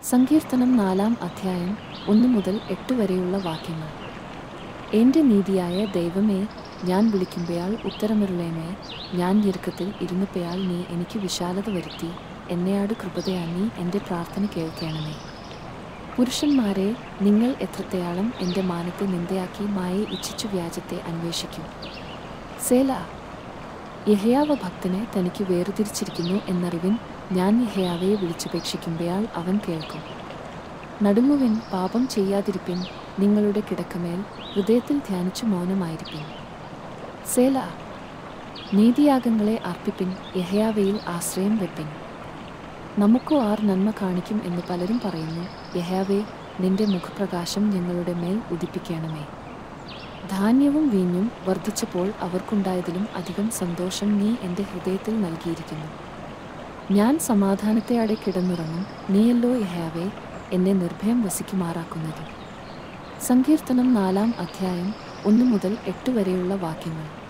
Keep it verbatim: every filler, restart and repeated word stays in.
സങ്കീർത്തനം നാലാം അധ്യായം ഒന്ന് മുതൽ എട്ട് വരെയുള്ള വാക്യങ്ങൾ. എൻ്റെ നീതിയായ ദൈവമേ, ഞാൻ വിളിക്കുമ്പയാൾ ഉത്തരമരുളേണമേ. ഞാൻ ഞെരുക്കത്തിൽ ഇരുന്നപ്പയാൾ നീ എനിക്ക് വിശാലത വരുത്തി. എന്നെയാട് കൃപയാ നീ എൻ്റെ പ്രാർത്ഥന കേൾക്കണമേ. പുരുഷന്മാരെ, നിങ്ങൾ എത്രത്തെയാളം എൻ്റെ മാനത്തെ നിന്ദയാക്കി മായെ ഇച്ഛിച്ചു വ്യാജത്തെ അന്വേഷിക്കും. സേല. യഹോവ ഭക്തനെ തനിക്ക് വേർതിരിച്ചിരിക്കുന്നു എന്നറിവിൻ. ഞാൻ യഹോവയെ വിളിച്ചപേക്ഷിക്കുമ്പയാൾ അവൻ കേൾക്കും. നടുങ്ങുവിൻ, പാപം ചെയ്യാതിരിപ്പിൻ. നിങ്ങളുടെ കിടക്കമേൽ ഹൃദയത്തിൽ ധ്യാനിച്ചു മൗനമായിരിപ്പിൻ. സേല. നീതിയാഗങ്ങളെ അർപ്പിപ്പിൻ, യഹോവയിൽ ആശ്രയം വെപ്പിൻ. നമുക്കു ആർ നന്മ കാണിക്കും എന്ന് പലരും പറയുന്നു. യഹോവേ, നിന്റെ മുഖപ്രകാശം ഞങ്ങളുടെ മേൽ ഉദിപ്പിക്കണമേ. ധാന്യവും വീഞ്ഞും വർദ്ധിച്ചപ്പോൾ അവർക്കുണ്ടായതിലും അധികം സന്തോഷം നീ എൻ്റെ ഹൃദയത്തിൽ നൽകിയിരിക്കുന്നു. ഞാൻ സമാധാനത്തെയാടെ കിടന്നുറങ്ങും. നീയല്ലോ യഹോവേ എന്നെ നിർഭയം വസിക്കുമാറാക്കുന്നത്. സങ്കീർത്തനം നാലാം അധ്യായം ഒന്ന് മുതൽ എട്ട് വരെയുള്ള വാക്യങ്ങൾ.